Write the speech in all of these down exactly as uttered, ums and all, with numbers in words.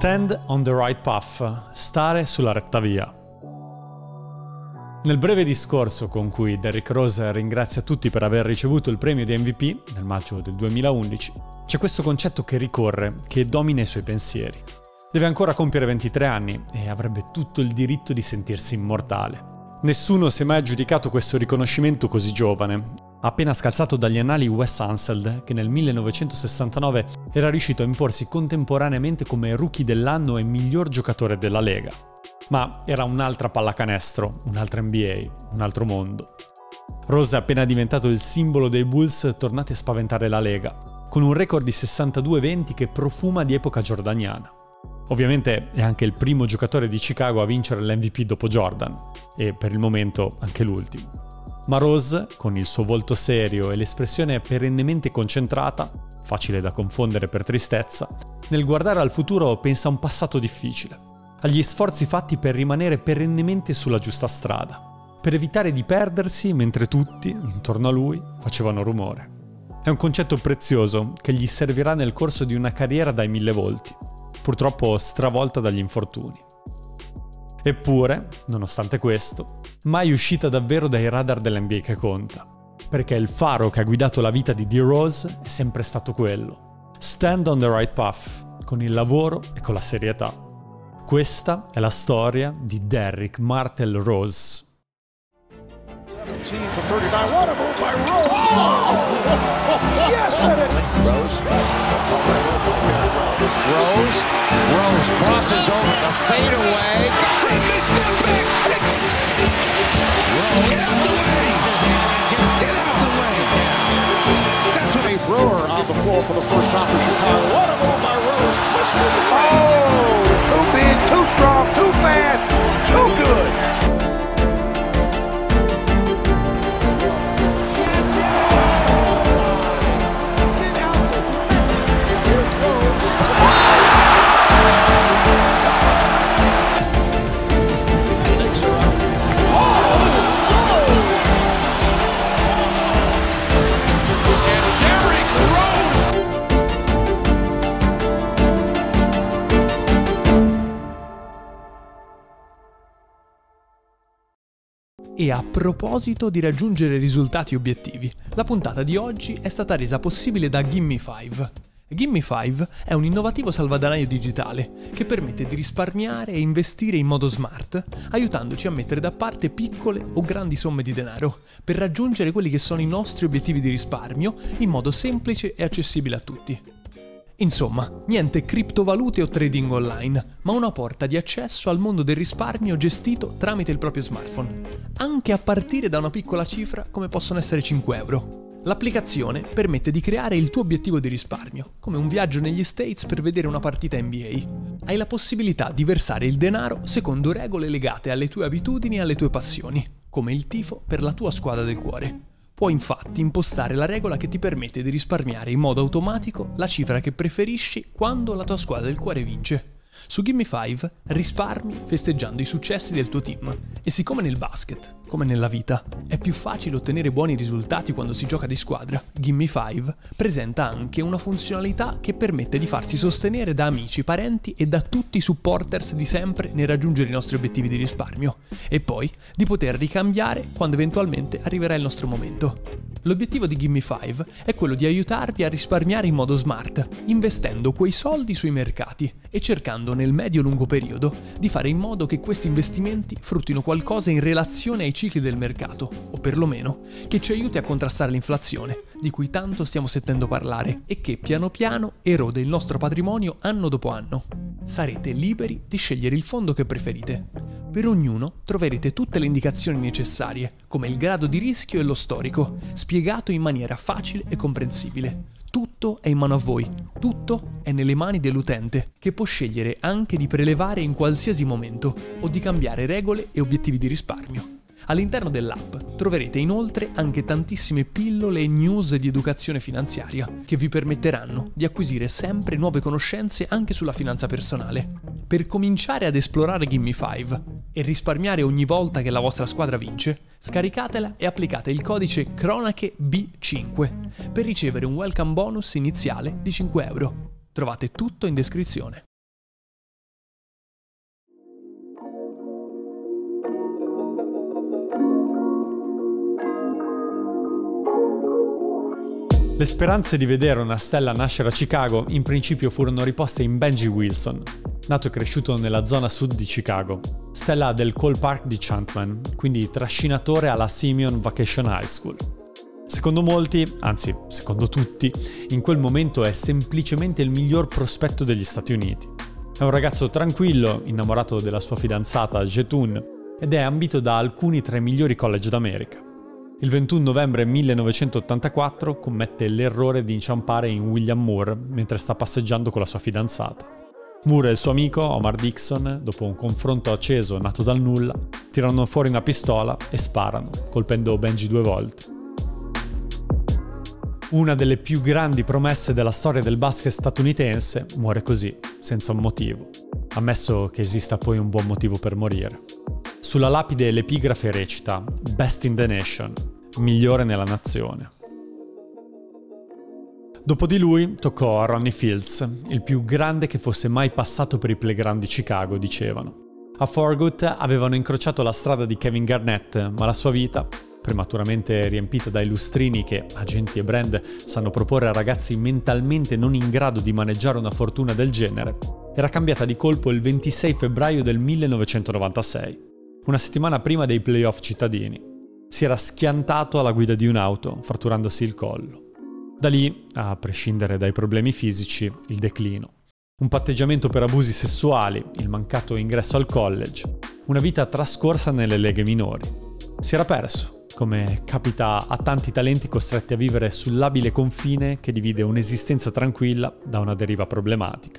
Stand on the right path, stare sulla retta via. Nel breve discorso con cui Derrick Rose ringrazia tutti per aver ricevuto il premio di M V P nel maggio del duemilaundici, c'è questo concetto che ricorre, che domina i suoi pensieri. Deve ancora compiere ventitré anni e avrebbe tutto il diritto di sentirsi immortale. Nessuno si è mai aggiudicato questo riconoscimento così giovane. Ha appena scalzato dagli annali Wes Unseld, che nel millenovecentosessantanove era riuscito a imporsi contemporaneamente come rookie dell'anno e miglior giocatore della Lega. Ma era un'altra pallacanestro, un'altra N B A, un altro mondo. Rose è appena diventato il simbolo dei Bulls tornati a spaventare la Lega, con un record di sessantadue venti che profuma di epoca giordaniana. Ovviamente è anche il primo giocatore di Chicago a vincere l'M V P dopo Jordan, e per il momento anche l'ultimo. Ma Rose, con il suo volto serio e l'espressione perennemente concentrata, facile da confondere per tristezza, nel guardare al futuro pensa a un passato difficile, agli sforzi fatti per rimanere perennemente sulla giusta strada, per evitare di perdersi mentre tutti, intorno a lui, facevano rumore. È un concetto prezioso che gli servirà nel corso di una carriera dai mille volti, purtroppo stravolta dagli infortuni. Eppure, nonostante questo, mai uscita davvero dai radar dell'N B A che conta, perché il faro che ha guidato la vita di D. Rose è sempre stato quello: stand on the right path, con il lavoro e con la serietà. Questa è la storia di Derrick Martell Rose. seventeen from thirty-nine. What a move by Rose! Oh! Yes, Rose. Rose. Rose crosses over the fadeaway. He missed it big. Rose. Get out the way! Just Get out the way! That's what a Brewer on the floor for the first time for Chicago. What a move by Rose! Twisted it away. Oh, too big, too strong, too fast, too good. E a proposito di raggiungere risultati obiettivi, la puntata di oggi è stata resa possibile da Gimme five. Gimme five è un innovativo salvadanaio digitale che permette di risparmiare e investire in modo smart, aiutandoci a mettere da parte piccole o grandi somme di denaro per raggiungere quelli che sono i nostri obiettivi di risparmio in modo semplice e accessibile a tutti. Insomma, niente criptovalute o trading online, ma una porta di accesso al mondo del risparmio gestito tramite il proprio smartphone, anche a partire da una piccola cifra come possono essere cinque euro. L'applicazione permette di creare il tuo obiettivo di risparmio, come un viaggio negli States per vedere una partita N B A. Hai la possibilità di versare il denaro secondo regole legate alle tue abitudini e alle tue passioni, come il tifo per la tua squadra del cuore. Puoi infatti impostare la regola che ti permette di risparmiare in modo automatico la cifra che preferisci quando la tua squadra del cuore vince. Su Gimme five risparmi festeggiando i successi del tuo team. E siccome nel basket, come nella vita, è più facile ottenere buoni risultati quando si gioca di squadra, Gimme five presenta anche una funzionalità che permette di farsi sostenere da amici, parenti e da tutti i supporters di sempre nel raggiungere i nostri obiettivi di risparmio, e poi di poter ricambiare quando eventualmente arriverà il nostro momento. L'obiettivo di Gimme five è quello di aiutarvi a risparmiare in modo smart, investendo quei soldi sui mercati e cercando nel medio-lungo periodo di fare in modo che questi investimenti fruttino qualcosa in relazione ai cicli del mercato, o perlomeno che ci aiuti a contrastare l'inflazione, di cui tanto stiamo sentendo parlare e che piano piano erode il nostro patrimonio anno dopo anno. Sarete liberi di scegliere il fondo che preferite. Per ognuno troverete tutte le indicazioni necessarie, come il grado di rischio e lo storico, spiegato in maniera facile e comprensibile. Tutto è in mano a voi, tutto è nelle mani dell'utente, che può scegliere anche di prelevare in qualsiasi momento o di cambiare regole e obiettivi di risparmio. All'interno dell'app troverete inoltre anche tantissime pillole e news di educazione finanziaria che vi permetteranno di acquisire sempre nuove conoscenze anche sulla finanza personale. Per cominciare ad esplorare Gimme five e risparmiare ogni volta che la vostra squadra vince, scaricatela e applicate il codice Cronache B cinque per ricevere un welcome bonus iniziale di cinque euro. Trovate tutto in descrizione. Le speranze di vedere una stella nascere a Chicago in principio furono riposte in Benji Wilson, nato e cresciuto nella zona sud di Chicago, stella del Cole Park di Chapman, quindi trascinatore alla Simeon Vacation High School. Secondo molti, anzi secondo tutti, in quel momento è semplicemente il miglior prospetto degli Stati Uniti. È un ragazzo tranquillo, innamorato della sua fidanzata Jetun, ed è ambito da alcuni tra i migliori college d'America. Il ventuno novembre millenovecentottantaquattro commette l'errore di inciampare in William Moore mentre sta passeggiando con la sua fidanzata. Moore e il suo amico, Omar Dixon, dopo un confronto acceso nato dal nulla, tirano fuori una pistola e sparano, colpendo Benji due volte. Una delle più grandi promesse della storia del basket statunitense muore così, senza un motivo, ammesso che esista poi un buon motivo per morire. Sulla lapide l'epigrafe recita "Best in the Nation", migliore nella nazione. Dopo di lui toccò a Ronnie Fields, il più grande che fosse mai passato per i playground di Chicago, dicevano. A Forgood avevano incrociato la strada di Kevin Garnett, ma la sua vita, prematuramente riempita dai lustrini che agenti e brand sanno proporre a ragazzi mentalmente non in grado di maneggiare una fortuna del genere, era cambiata di colpo il ventisei febbraio del millenovecentonovantasei. Una settimana prima dei playoff cittadini. Si era schiantato alla guida di un'auto, fratturandosi il collo. Da lì, a prescindere dai problemi fisici, il declino. Un patteggiamento per abusi sessuali, il mancato ingresso al college, una vita trascorsa nelle leghe minori. Si era perso, come capita a tanti talenti costretti a vivere sul labile confine che divide un'esistenza tranquilla da una deriva problematica.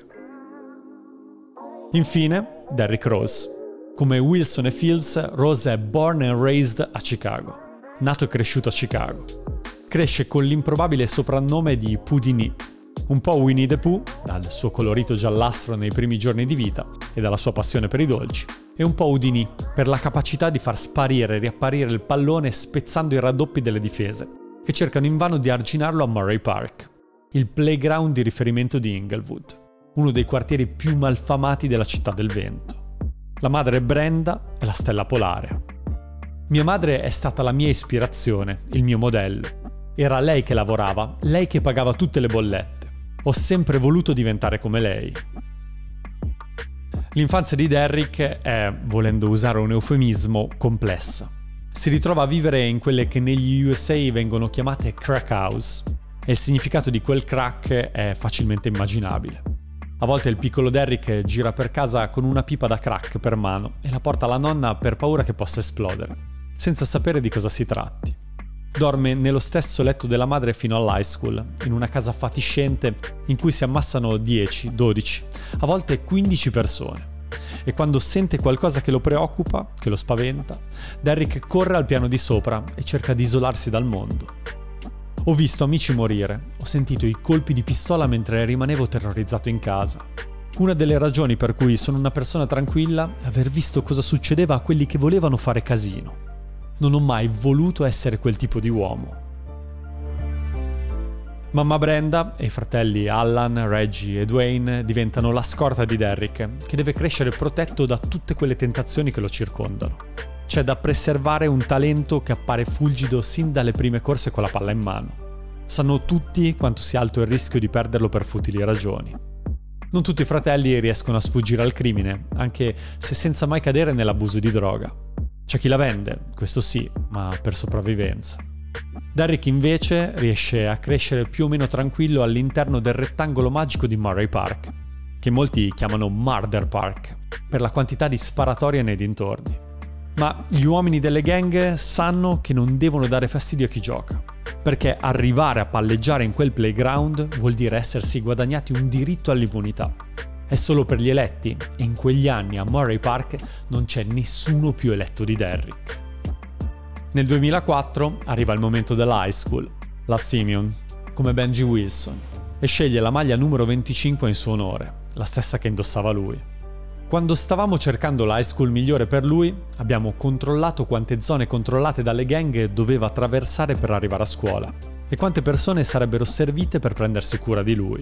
Infine, Derrick Rose. Come Wilson e Fields, Rose è born and raised a Chicago, nato e cresciuto a Chicago. Cresce con l'improbabile soprannome di Pudini, un po' Winnie the Pooh, dal suo colorito giallastro nei primi giorni di vita e dalla sua passione per i dolci, e un po' Houdini, per la capacità di far sparire e riapparire il pallone spezzando i raddoppi delle difese, che cercano invano di arginarlo a Murray Park, il playground di riferimento di Inglewood, uno dei quartieri più malfamati della città del vento. La madre Brenda è la stella polare. Mia madre è stata la mia ispirazione, il mio modello. Era lei che lavorava, lei che pagava tutte le bollette. Ho sempre voluto diventare come lei. L'infanzia di Derrick è, volendo usare un eufemismo, complessa. Si ritrova a vivere in quelle che negli U S A vengono chiamate crack house, e il significato di quel crack è facilmente immaginabile. A volte il piccolo Derrick gira per casa con una pipa da crack per mano e la porta alla nonna per paura che possa esplodere, senza sapere di cosa si tratti. Dorme nello stesso letto della madre fino all'high school, in una casa fatiscente in cui si ammassano dieci, dodici, a volte quindici persone. E quando sente qualcosa che lo preoccupa, che lo spaventa, Derrick corre al piano di sopra e cerca di isolarsi dal mondo. Ho visto amici morire, ho sentito i colpi di pistola mentre rimanevo terrorizzato in casa. Una delle ragioni per cui sono una persona tranquilla è aver visto cosa succedeva a quelli che volevano fare casino. Non ho mai voluto essere quel tipo di uomo. Mamma Brenda e i fratelli Allan, Reggie e Dwayne diventano la scorta di Derrick, che deve crescere protetto da tutte quelle tentazioni che lo circondano. C'è da preservare un talento che appare fulgido sin dalle prime corse con la palla in mano. Sanno tutti quanto sia alto il rischio di perderlo per futili ragioni. Non tutti i fratelli riescono a sfuggire al crimine, anche se senza mai cadere nell'abuso di droga. C'è chi la vende, questo sì, ma per sopravvivenza. Derrick invece riesce a crescere più o meno tranquillo all'interno del rettangolo magico di Murray Park, che molti chiamano Murder Park, per la quantità di sparatorie nei dintorni. Ma gli uomini delle gang sanno che non devono dare fastidio a chi gioca, perché arrivare a palleggiare in quel playground vuol dire essersi guadagnati un diritto all'immunità. È solo per gli eletti, e in quegli anni a Murray Park non c'è nessuno più eletto di Derrick. Nel duemilaquattro arriva il momento dell'high school, la Simeon, come Benji Wilson, e sceglie la maglia numero venticinque in suo onore, la stessa che indossava lui. Quando stavamo cercando l'high school migliore per lui, abbiamo controllato quante zone controllate dalle gang doveva attraversare per arrivare a scuola e quante persone sarebbero servite per prendersi cura di lui.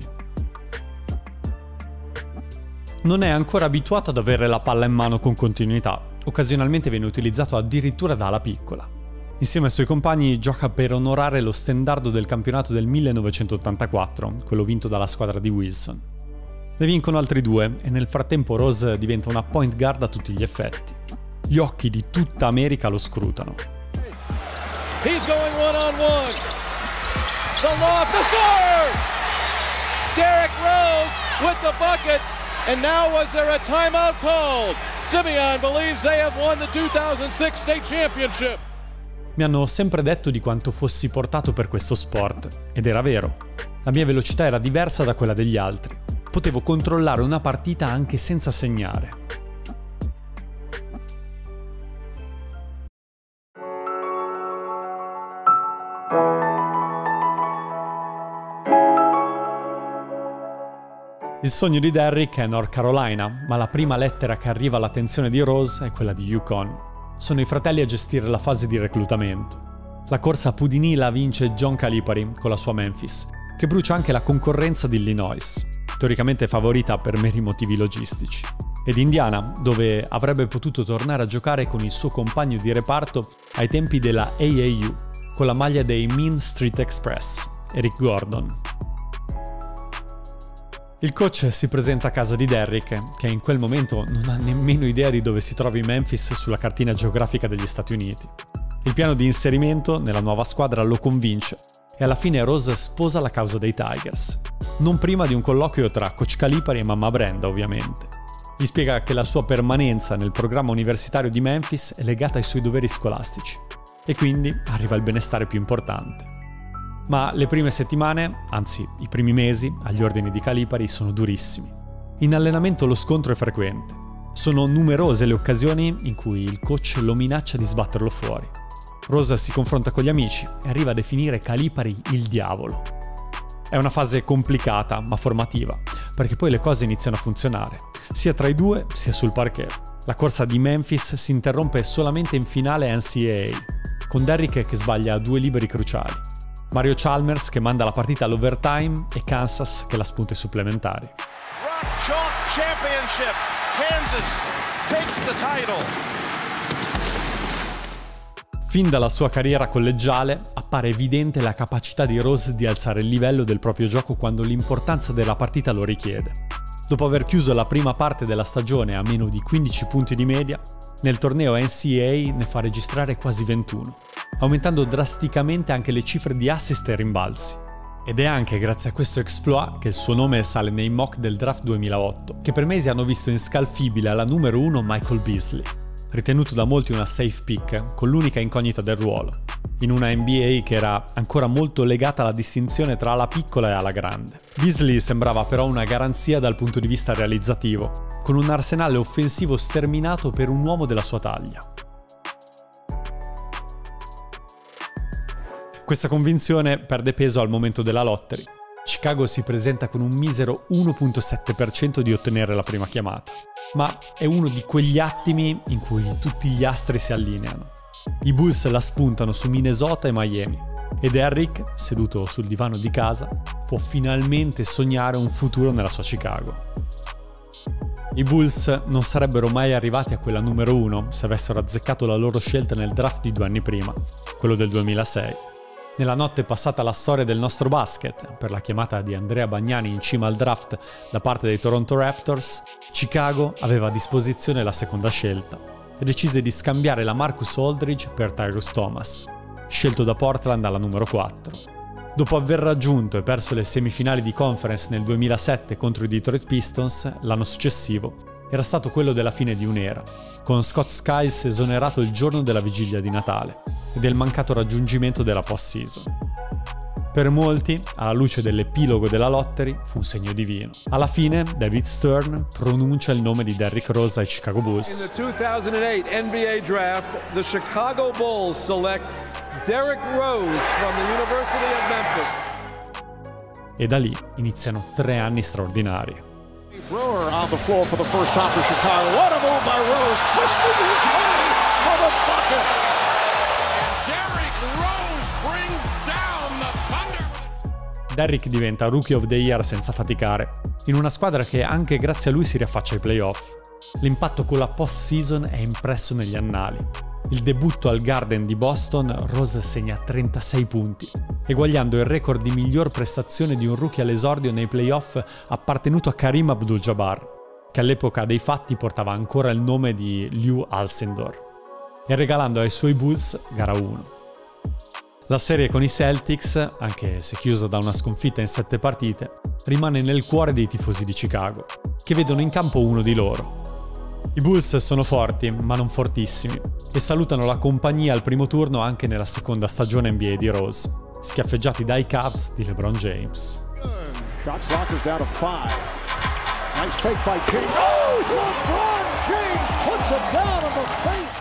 Non è ancora abituato ad avere la palla in mano con continuità, occasionalmente viene utilizzato addirittura da ala piccola. Insieme ai suoi compagni gioca per onorare lo stendardo del campionato del millenovecentottantaquattro, quello vinto dalla squadra di Wilson. Ne vincono altri due e nel frattempo Rose diventa una point guard a tutti gli effetti. Gli occhi di tutta America lo scrutano. He's going one on one. The lob, the score! Derrick Rose with the bucket. And now was there a timeout called? Simeon believes they have won the two thousand six state championship. Mi hanno sempre detto di quanto fossi portato per questo sport, ed era vero. La mia velocità era diversa da quella degli altri. Potevo controllare una partita anche senza segnare. Il sogno di Derrick è North Carolina, ma la prima lettera che arriva all'attenzione di Rose è quella di UConn. Sono i fratelli a gestire la fase di reclutamento. La corsa a Pudini la vince John Calipari con la sua Memphis, che brucia anche la concorrenza di Illinois, teoricamente favorita per meri motivi logistici, ed Indiana, dove avrebbe potuto tornare a giocare con il suo compagno di reparto ai tempi della A A U, con la maglia dei Mean Street Express, Eric Gordon. Il coach si presenta a casa di Derrick, che in quel momento non ha nemmeno idea di dove si trovi Memphis sulla cartina geografica degli Stati Uniti. Il piano di inserimento nella nuova squadra lo convince e alla fine Rose sposa la causa dei Tigers, non prima di un colloquio tra coach Calipari e mamma Brenda, ovviamente. Gli spiega che la sua permanenza nel programma universitario di Memphis è legata ai suoi doveri scolastici e quindi arriva il benestare più importante. Ma le prime settimane, anzi i primi mesi, agli ordini di Calipari sono durissimi. In allenamento lo scontro è frequente. Sono numerose le occasioni in cui il coach lo minaccia di sbatterlo fuori. Rose si confronta con gli amici e arriva a definire Calipari il diavolo. È una fase complicata ma formativa, perché poi le cose iniziano a funzionare, sia tra i due sia sul parquet. La corsa di Memphis si interrompe solamente in finale N C A A, con Derrick che sbaglia due liberi cruciali. Mario Chalmers che manda la partita all'overtime e Kansas che la spunta ai supplementari. Rock Chalk Championship. Kansas takes the title. Fin dalla sua carriera collegiale appare evidente la capacità di Rose di alzare il livello del proprio gioco quando l'importanza della partita lo richiede. Dopo aver chiuso la prima parte della stagione a meno di quindici punti di media, nel torneo N C A A ne fa registrare quasi ventuno, aumentando drasticamente anche le cifre di assist e rimbalzi. Ed è anche grazie a questo exploit che il suo nome sale nei mock del draft duemilaotto, che per mesi hanno visto inscalfibile alla numero uno Michael Beasley, ritenuto da molti una safe pick, con l'unica incognita del ruolo, in una N B A che era ancora molto legata alla distinzione tra ala piccola e ala grande. Beasley sembrava però una garanzia dal punto di vista realizzativo, con un arsenale offensivo sterminato per un uomo della sua taglia. Questa convinzione perde peso al momento della lottery. Chicago si presenta con un misero uno virgola sette per cento di ottenere la prima chiamata, ma è uno di quegli attimi in cui tutti gli astri si allineano. I Bulls la spuntano su Minnesota e Miami, e Derrick, seduto sul divano di casa, può finalmente sognare un futuro nella sua Chicago. I Bulls non sarebbero mai arrivati a quella numero uno se avessero azzeccato la loro scelta nel draft di due anni prima, quello del duemilasei. Nella notte passata alla storia del nostro basket, per la chiamata di Andrea Bagnani in cima al draft da parte dei Toronto Raptors, Chicago aveva a disposizione la seconda scelta e decise di scambiare la Marcus Aldridge per Tyrus Thomas, scelto da Portland alla numero quattro. Dopo aver raggiunto e perso le semifinali di conference nel duemilasette contro i Detroit Pistons, l'anno successivo era stato quello della fine di un'era, con Scott Skiles esonerato il giorno della vigilia di Natale e del mancato raggiungimento della post-season. Per molti, alla luce dell'epilogo della lottery, fu un segno divino. Alla fine, David Stern pronuncia il nome di Derrick Rose ai Chicago Bulls. In the two thousand eight N B A draft, the Chicago Bulls select Derrick Rose from the University of Memphis. E da lì iniziano tre anni straordinari. Brewer on the floor for the first time for Chicago. What a move by Rose, twisting his way for the bucket. Derrick Rose brings down the Thunder. Derrick diventa Rookie of the Year senza faticare, in una squadra che anche grazie a lui si riaffaccia ai playoff. L'impatto con la post-season è impresso negli annali. Il debutto al Garden di Boston, Rose segna trentasei punti, eguagliando il record di miglior prestazione di un rookie all'esordio nei playoff appartenuto a Kareem Abdul-Jabbar, che all'epoca dei fatti portava ancora il nome di Lew Alcindor, e regalando ai suoi Bulls gara uno. La serie con i Celtics, anche se chiusa da una sconfitta in sette partite, rimane nel cuore dei tifosi di Chicago, che vedono in campo uno di loro. I Bulls sono forti, ma non fortissimi, e salutano la compagnia al primo turno anche nella seconda stagione N B A di Rose, schiaffeggiati dai Cavs di LeBron James. Shot clock is down to five. Nice fake by James. Oh, LeBron James puts him down on the face.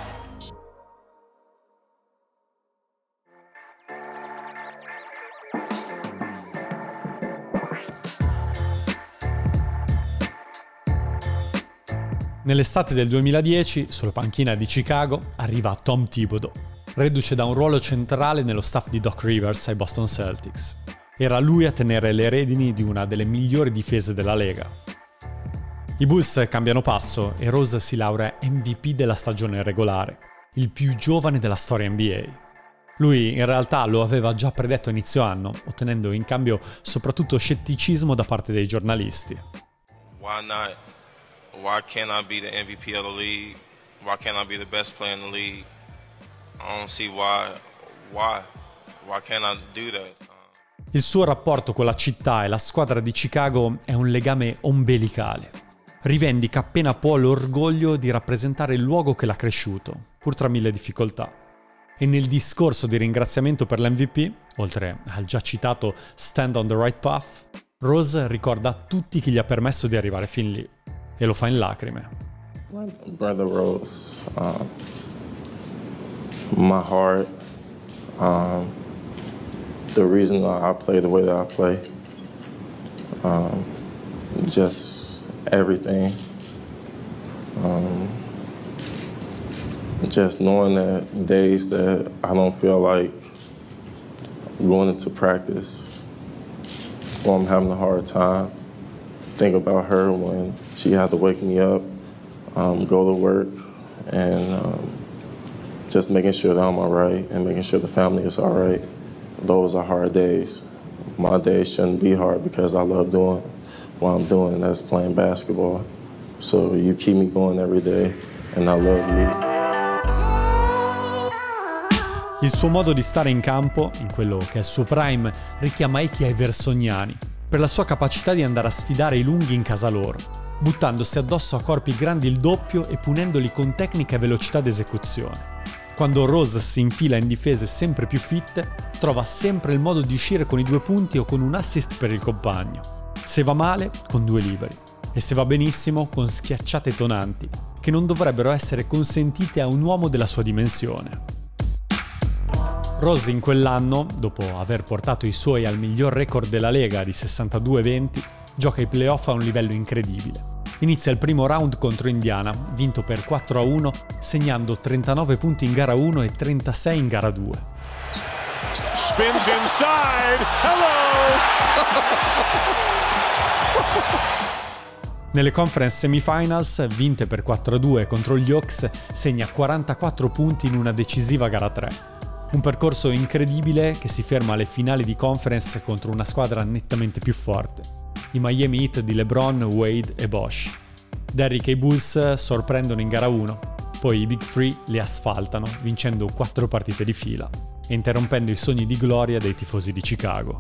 Nell'estate del duemiladieci, sulla panchina di Chicago, arriva Tom Thibodeau, reduce da un ruolo centrale nello staff di Doc Rivers ai Boston Celtics. Era lui a tenere le redini di una delle migliori difese della Lega. I Bulls cambiano passo e Rose si laurea M V P della stagione regolare, il più giovane della storia N B A. Lui in realtà lo aveva già predetto a inizio anno, ottenendo in cambio soprattutto scetticismo da parte dei giornalisti. Why not? Why can't I be the M V P of the league? Why can't I be the best player in the league? I don't see why. Why? Why can't I do that? Il suo rapporto con la città e la squadra di Chicago è un legame ombelicale. Rivendica appena può l'orgoglio di rappresentare il luogo che l'ha cresciuto, pur tra mille difficoltà. E nel discorso di ringraziamento per l'M V P, oltre al già citato Stand on the Right Path, Rose ricorda a tutti chi gli ha permesso di arrivare fin lì. E lo fa in lacrime. Brother Rose, um, my heart, um, the reason I play the way that I play, um, just everything. Um, just knowing that days that I don't feel like going into practice or I'm having a hard time, think about her when she had to wake me up, um, go to work, and um, just making sure that I'm all right and making sure the family is all right. Those are hard days. My days shouldn't be hard because I love doing what I'm doing, and that's playing basketball. So you keep me going every day, and I love you. Il suo modo di stare in campo, in quello che è il suo prime, richiama echi ai Versoniani, per la sua capacità di andare a sfidare i lunghi in casa loro, buttandosi addosso a corpi grandi il doppio e punendoli con tecnica e velocità d'esecuzione. Quando Rose si infila in difese sempre più fitte, trova sempre il modo di uscire con i due punti o con un assist per il compagno. Se va male, con due liberi. E se va benissimo, con schiacciate tonanti, che non dovrebbero essere consentite a un uomo della sua dimensione. Rose in quell'anno, dopo aver portato i suoi al miglior record della Lega di sessantadue venti, gioca i playoff a un livello incredibile. Inizia il primo round contro Indiana, vinto per quattro a uno, segnando trentanove punti in gara uno e trentasei in gara due. Spins inside. Hello. Nelle conference semifinals, vinte per quattro a due contro gli Hawks, segna quarantaquattro punti in una decisiva gara tre. Un percorso incredibile che si ferma alle finali di conference contro una squadra nettamente più forte, i Miami Heat di LeBron, Wade e Bosh. Derrick e i Bulls sorprendono in gara uno, poi i Big Three li asfaltano, vincendo quattro partite di fila e interrompendo i sogni di gloria dei tifosi di Chicago.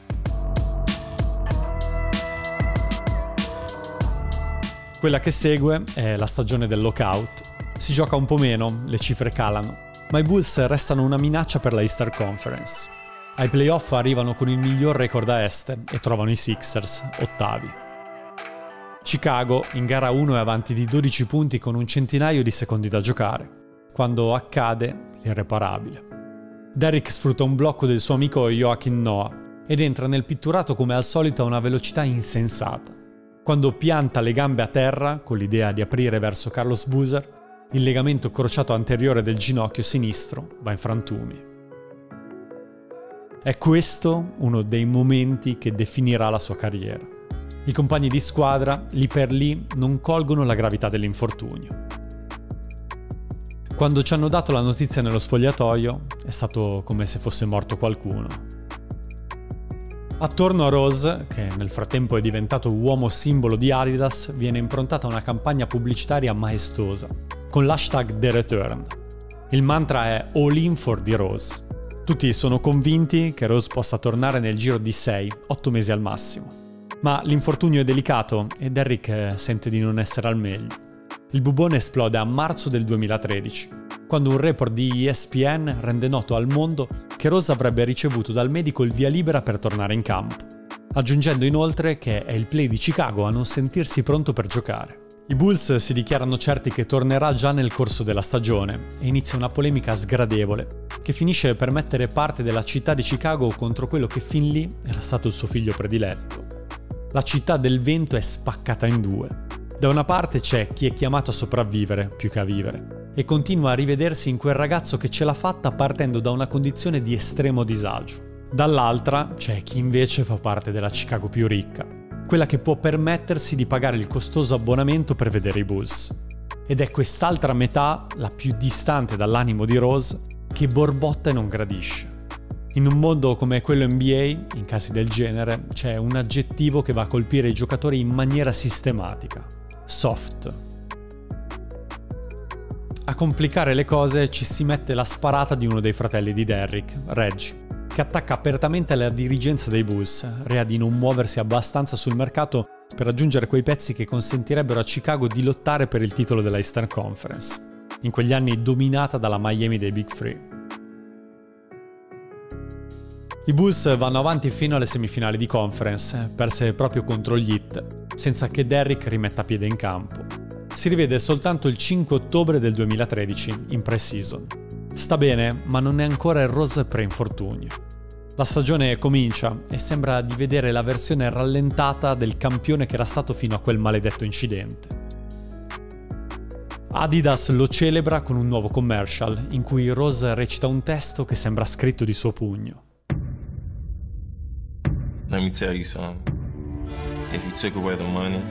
Quella che segue è la stagione del lockout. Si gioca un po' meno, le cifre calano, ma i Bulls restano una minaccia per la Eastern Conference. Ai playoff arrivano con il miglior record a est e trovano i Sixers, ottavi. Chicago in gara uno è avanti di dodici punti con un centinaio di secondi da giocare, quando accade l'irreparabile. Derrick sfrutta un blocco del suo amico Joakim Noah ed entra nel pitturato come al solito a una velocità insensata. Quando pianta le gambe a terra, con l'idea di aprire verso Carlos Boozer, il legamento crociato anteriore del ginocchio sinistro va in frantumi. È questo uno dei momenti che definirà la sua carriera. I compagni di squadra, lì per lì, non colgono la gravità dell'infortunio. Quando ci hanno dato la notizia nello spogliatoio, è stato come se fosse morto qualcuno. Attorno a Rose, che nel frattempo è diventato uomo simbolo di Adidas, viene improntata una campagna pubblicitaria maestosa, con l'hashtag The Return. Il mantra è All in for the Rose. Tutti sono convinti che Rose possa tornare nel giro di sei otto mesi al massimo. Ma l'infortunio è delicato e Derrick sente di non essere al meglio. Il bubone esplode a marzo del duemilatredici, quando un report di E S P N rende noto al mondo che Rose avrebbe ricevuto dal medico il via libera per tornare in campo, aggiungendo inoltre che è il play di Chicago a non sentirsi pronto per giocare. I Bulls si dichiarano certi che tornerà già nel corso della stagione e inizia una polemica sgradevole che finisce per mettere parte della città di Chicago contro quello che fin lì era stato il suo figlio prediletto. La città del vento è spaccata in due. Da una parte c'è chi è chiamato a sopravvivere più che a vivere e continua a rivedersi in quel ragazzo che ce l'ha fatta partendo da una condizione di estremo disagio. Dall'altra c'è chi invece fa parte della Chicago più ricca, quella che può permettersi di pagare il costoso abbonamento per vedere i Bulls. Ed è quest'altra metà, la più distante dall'animo di Rose, che borbotta e non gradisce. In un mondo come quello N B A, in casi del genere, c'è un aggettivo che va a colpire i giocatori in maniera sistematica. Soft. A complicare le cose ci si mette la sparata di uno dei fratelli di Derrick, Reggie, che attacca apertamente alla dirigenza dei Bulls, rea di non muoversi abbastanza sul mercato per aggiungere quei pezzi che consentirebbero a Chicago di lottare per il titolo della Eastern Conference, in quegli anni dominata dalla Miami dei Big Three. I Bulls vanno avanti fino alle semifinali di conference, perse proprio contro gli Heat, senza che Derrick rimetta piede in campo. Si rivede soltanto il cinque ottobre del duemilatredici, in pre-season. Sta bene, ma non è ancora il Rose pre-infortunio. La stagione comincia e sembra di vedere la versione rallentata del campione che era stato fino a quel maledetto incidente. Adidas lo celebra con un nuovo commercial, in cui Rose recita un testo che sembra scritto di suo pugno. Let me tell you something. If you took away the money,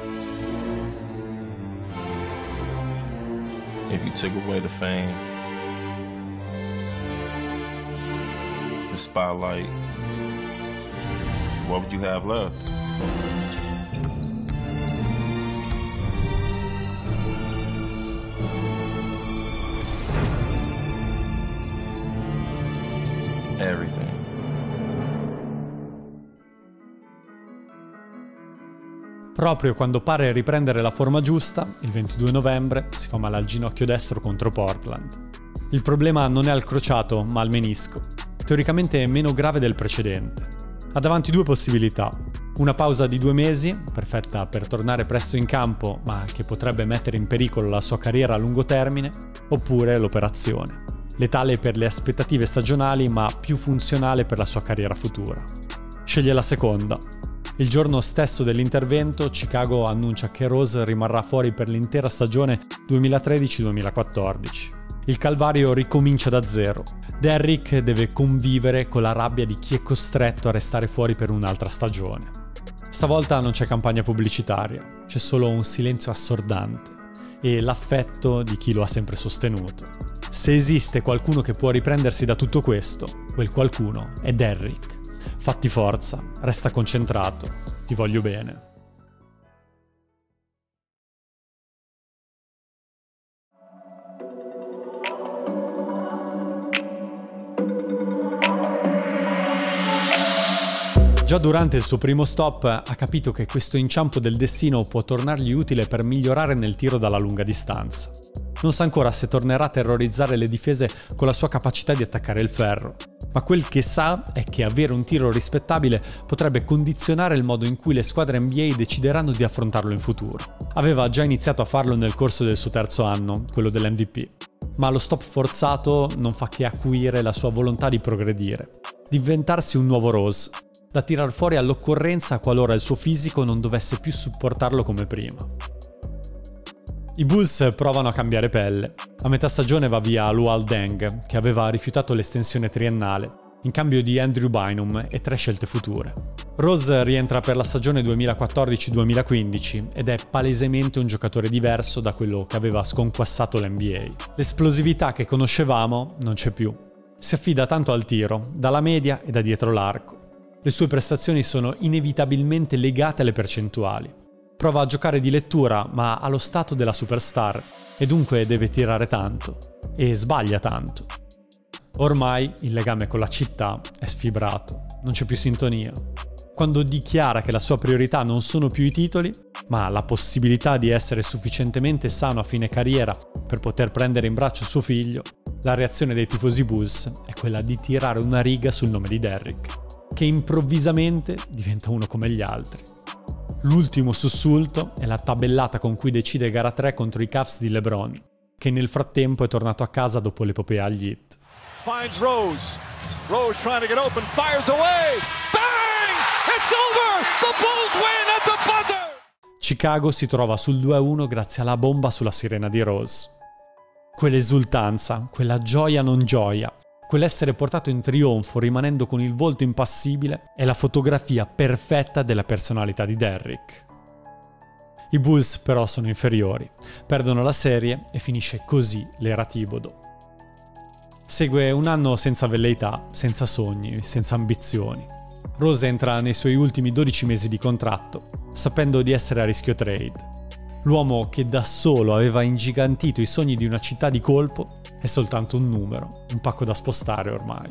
if you took away the fame, the spotlight, what would you have left? Everything. Proprio quando pare riprendere la forma giusta, il ventidue novembre, si fa male al ginocchio destro contro Portland. Il problema non è al crociato, ma al menisco, teoricamente meno grave del precedente. Ha davanti due possibilità: una pausa di due mesi, perfetta per tornare presto in campo, ma che potrebbe mettere in pericolo la sua carriera a lungo termine, oppure l'operazione, letale per le aspettative stagionali, ma più funzionale per la sua carriera futura. Sceglie la seconda. Il giorno stesso dell'intervento, Chicago annuncia che Rose rimarrà fuori per l'intera stagione duemilatredici duemilaquattordici. Il calvario ricomincia da zero. Derrick deve convivere con la rabbia di chi è costretto a restare fuori per un'altra stagione. Stavolta non c'è campagna pubblicitaria, c'è solo un silenzio assordante e l'affetto di chi lo ha sempre sostenuto. Se esiste qualcuno che può riprendersi da tutto questo, quel qualcuno è Derrick. Fatti forza, resta concentrato, ti voglio bene. Già durante il suo primo stop ha capito che questo inciampo del destino può tornargli utile per migliorare nel tiro dalla lunga distanza. Non sa ancora se tornerà a terrorizzare le difese con la sua capacità di attaccare il ferro, ma quel che sa è che avere un tiro rispettabile potrebbe condizionare il modo in cui le squadre N B A decideranno di affrontarlo in futuro. Aveva già iniziato a farlo nel corso del suo terzo anno, quello dell'M V P, ma lo stop forzato non fa che acuire la sua volontà di progredire, di inventarsi un nuovo Rose, da tirar fuori all'occorrenza qualora il suo fisico non dovesse più supportarlo come prima. I Bulls provano a cambiare pelle. A metà stagione va via Luol Deng, che aveva rifiutato l'estensione triennale, in cambio di Andrew Bynum e tre scelte future. Rose rientra per la stagione duemilaquattordici duemilaquindici ed è palesemente un giocatore diverso da quello che aveva sconquassato l'N B A. L'esplosività che conoscevamo non c'è più. Si affida tanto al tiro, dalla media e da dietro l'arco. Le sue prestazioni sono inevitabilmente legate alle percentuali. Prova a giocare di lettura, ma ha lo stato della superstar e dunque deve tirare tanto. E sbaglia tanto. Ormai il legame con la città è sfibrato, non c'è più sintonia. Quando dichiara che la sua priorità non sono più i titoli, ma la possibilità di essere sufficientemente sano a fine carriera per poter prendere in braccio suo figlio, la reazione dei tifosi Bulls è quella di tirare una riga sul nome di Derrick, che improvvisamente diventa uno come gli altri. L'ultimo sussulto è la tabellata con cui decide gara tre contro i Cavs di LeBron, che nel frattempo è tornato a casa dopo l'epopea agli Heat. Finds Rose. Rose trying to get open, fires away. Bang! It's over! The Bulls win at the buzzer! Chicago si trova sul due a uno grazie alla bomba sulla sirena di Rose. Quell'esultanza, quella gioia non gioia, quell'essere portato in trionfo rimanendo con il volto impassibile è la fotografia perfetta della personalità di Derrick. I Bulls però sono inferiori, perdono la serie e finisce così l'era Thibodeau. Segue un anno senza velleità, senza sogni, senza ambizioni. Rose entra nei suoi ultimi dodici mesi di contratto, sapendo di essere a rischio trade. L'uomo che da solo aveva ingigantito i sogni di una città di colpo è soltanto un numero, un pacco da spostare ormai.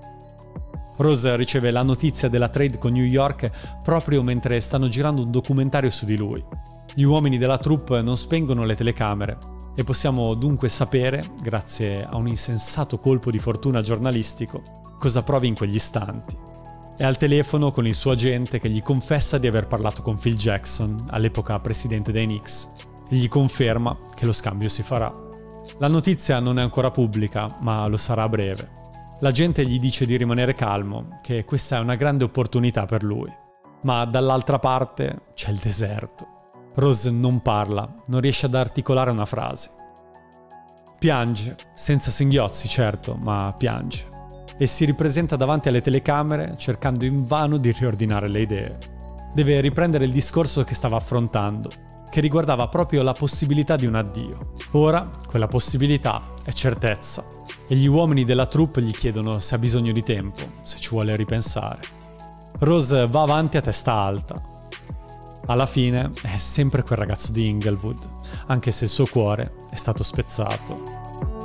Rose riceve la notizia della trade con New York proprio mentre stanno girando un documentario su di lui. Gli uomini della troupe non spengono le telecamere e possiamo dunque sapere, grazie a un insensato colpo di fortuna giornalistico, cosa provi in quegli istanti. È al telefono con il suo agente che gli confessa di aver parlato con Phil Jackson, all'epoca presidente dei Knicks, e gli conferma che lo scambio si farà. La notizia non è ancora pubblica, ma lo sarà a breve. L'agente gli dice di rimanere calmo, che questa è una grande opportunità per lui. Ma dall'altra parte c'è il deserto. Rose non parla, non riesce ad articolare una frase. Piange, senza singhiozzi certo, ma piange. E si ripresenta davanti alle telecamere cercando invano di riordinare le idee. Deve riprendere il discorso che stava affrontando, che riguardava proprio la possibilità di un addio. Ora, quella possibilità è certezza, e gli uomini della troupe gli chiedono se ha bisogno di tempo, se ci vuole ripensare. Rose va avanti a testa alta. Alla fine è sempre quel ragazzo di Inglewood, anche se il suo cuore è stato spezzato.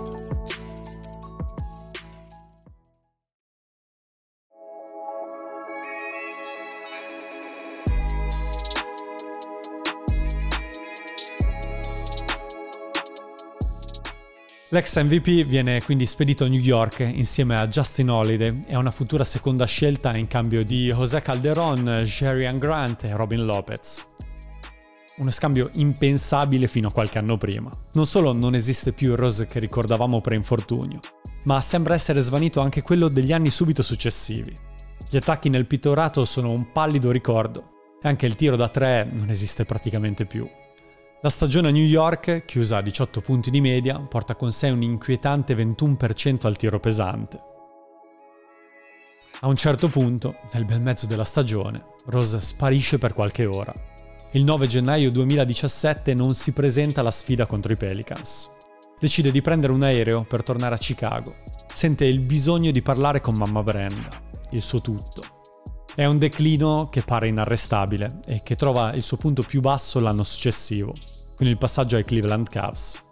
L'ex M V P viene quindi spedito a New York insieme a Justin Holiday e a una futura seconda scelta in cambio di José Calderón, Jerian Grant e Robin Lopez. Uno scambio impensabile fino a qualche anno prima. Non solo non esiste più il Rose che ricordavamo pre-infortunio, ma sembra essere svanito anche quello degli anni subito successivi. Gli attacchi nel pittorato sono un pallido ricordo e anche il tiro da tre non esiste praticamente più. La stagione a New York, chiusa a diciotto punti di media, porta con sé un inquietante ventuno per cento al tiro pesante. A un certo punto, nel bel mezzo della stagione, Rose sparisce per qualche ora. Il nove gennaio duemiladiciassette non si presenta alla sfida contro i Pelicans. Decide di prendere un aereo per tornare a Chicago. Sente il bisogno di parlare con mamma Brenda, il suo tutto. È un declino che pare inarrestabile e che trova il suo punto più basso l'anno successivo, con il passaggio ai Cleveland Cavs.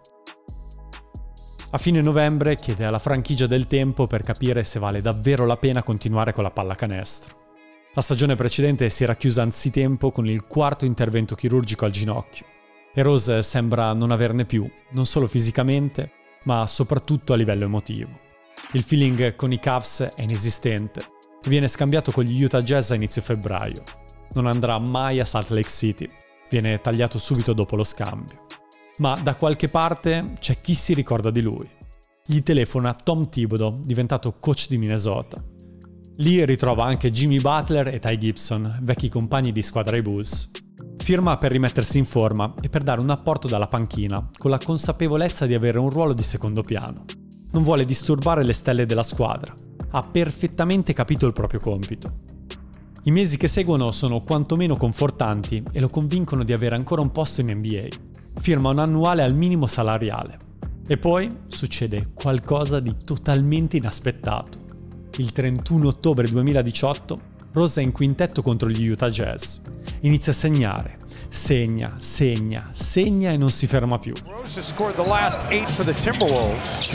A fine novembre chiede alla franchigia del tempo per capire se vale davvero la pena continuare con la pallacanestro. La stagione precedente si era chiusa anzitempo con il quarto intervento chirurgico al ginocchio e Rose sembra non averne più, non solo fisicamente, ma soprattutto a livello emotivo. Il feeling con i Cavs è inesistente e viene scambiato con gli Utah Jazz a inizio febbraio. Non andrà mai a Salt Lake City, viene tagliato subito dopo lo scambio. Ma da qualche parte c'è chi si ricorda di lui. Gli telefona Tom Thibodeau, diventato coach di Minnesota. Lì ritrova anche Jimmy Butler e Ty Gibson, vecchi compagni di squadra ai Bulls. Firma per rimettersi in forma e per dare un apporto dalla panchina, con la consapevolezza di avere un ruolo di secondo piano. Non vuole disturbare le stelle della squadra, ha perfettamente capito il proprio compito. I mesi che seguono sono quantomeno confortanti e lo convincono di avere ancora un posto in N B A. Firma un annuale al minimo salariale. E poi succede qualcosa di totalmente inaspettato. Il trentuno ottobre duemiladiciotto, Rose è in quintetto contro gli Utah Jazz. Inizia a segnare. Segna, segna, segna e non si ferma più. Rose has scored the last eight for the Timberwolves.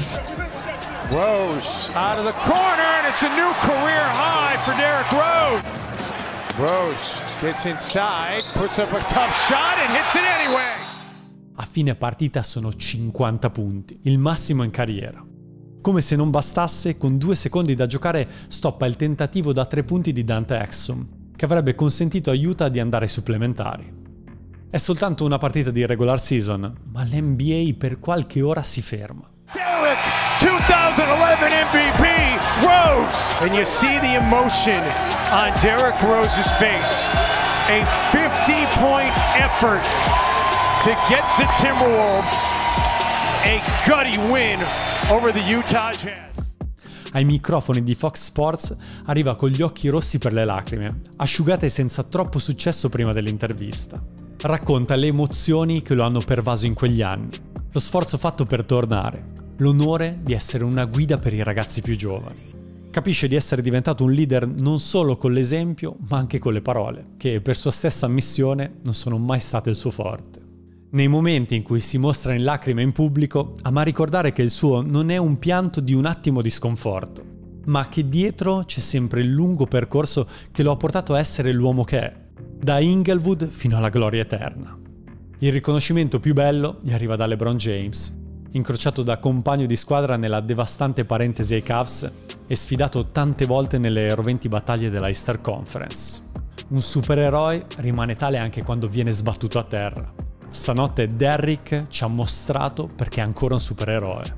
Rose out of the corner, and it's a new career high for Derrick Rose. Rose gets inside, puts up a tough shot and hits it anyway. A fine partita sono cinquanta punti, il massimo in carriera. Come se non bastasse, con due secondi da giocare stoppa il tentativo da tre punti di Dante Exum, che avrebbe consentito a Utah di andare ai supplementari. È soltanto una partita di regular season, ma l'N B A per qualche ora si ferma. Derrick, twenty eleven M V P, Rose! And you see the emotion on Derrick Rose's face. A fifty-point effort to get the Timberwolves a gutty win over the Utah Jazz. Ai microfoni di Fox Sports arriva con gli occhi rossi per le lacrime, asciugate senza troppo successo prima dell'intervista. Racconta le emozioni che lo hanno pervaso in quegli anni, lo sforzo fatto per tornare, l'onore di essere una guida per i ragazzi più giovani. Capisce di essere diventato un leader non solo con l'esempio, ma anche con le parole, che per sua stessa ammissione non sono mai state il suo forte. Nei momenti in cui si mostra in lacrime in pubblico, ama ricordare che il suo non è un pianto di un attimo di sconforto, ma che dietro c'è sempre il lungo percorso che lo ha portato a essere l'uomo che è, da Inglewood fino alla gloria eterna. Il riconoscimento più bello gli arriva da LeBron James, incrociato da compagno di squadra nella devastante parentesi ai Cavs e sfidato tante volte nelle roventi battaglie della Eastern Conference. Un supereroe rimane tale anche quando viene sbattuto a terra. Stanotte Derrick ci ha mostrato perché è ancora un supereroe.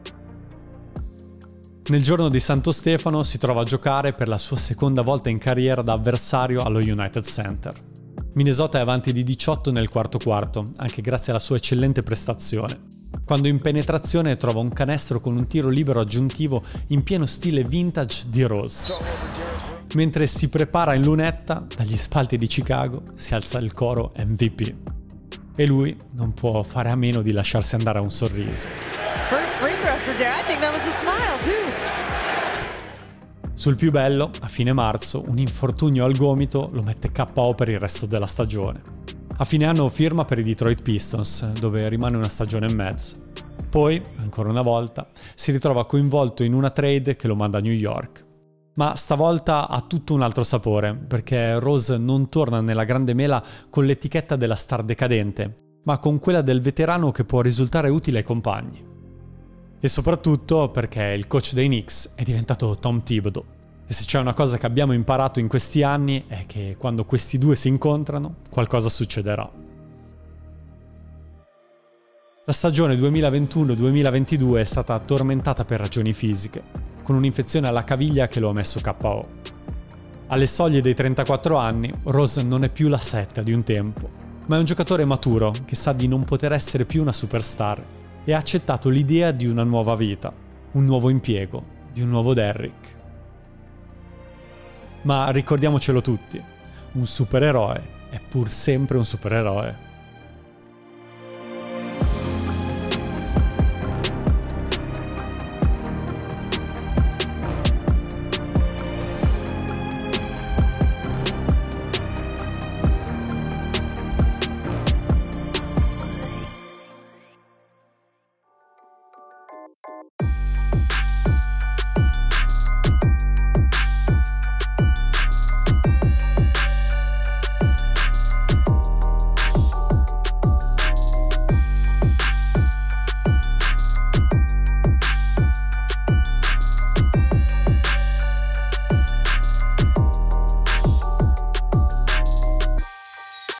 Nel giorno di Santo Stefano si trova a giocare per la sua seconda volta in carriera da avversario allo United Center. Minnesota è avanti di diciotto nel quarto quarto, anche grazie alla sua eccellente prestazione, quando in penetrazione trova un canestro con un tiro libero aggiuntivo in pieno stile vintage di Rose. Mentre si prepara in lunetta, dagli spalti di Chicago si alza il coro M V P. E lui non può fare a meno di lasciarsi andare a un sorriso. First free throw for Derrick. I think that was a smile too. Sul più bello, a fine marzo, un infortunio al gomito lo mette K O per il resto della stagione. A fine anno firma per i Detroit Pistons, dove rimane una stagione e mezza. Poi, ancora una volta, si ritrova coinvolto in una trade che lo manda a New York. Ma stavolta ha tutto un altro sapore, perché Rose non torna nella grande mela con l'etichetta della star decadente, ma con quella del veterano che può risultare utile ai compagni. E soprattutto perché il coach dei Knicks è diventato Tom Thibodeau. E se c'è una cosa che abbiamo imparato in questi anni è che quando questi due si incontrano, qualcosa succederà. La stagione duemilaventuno duemilaventidue è stata tormentata per ragioni fisiche, con un'infezione alla caviglia che lo ha messo K O. Alle soglie dei trentaquattro anni, Rose non è più la setta di un tempo, ma è un giocatore maturo che sa di non poter essere più una superstar e ha accettato l'idea di una nuova vita, un nuovo impiego, di un nuovo Derrick. Ma ricordiamocelo tutti, un supereroe è pur sempre un supereroe.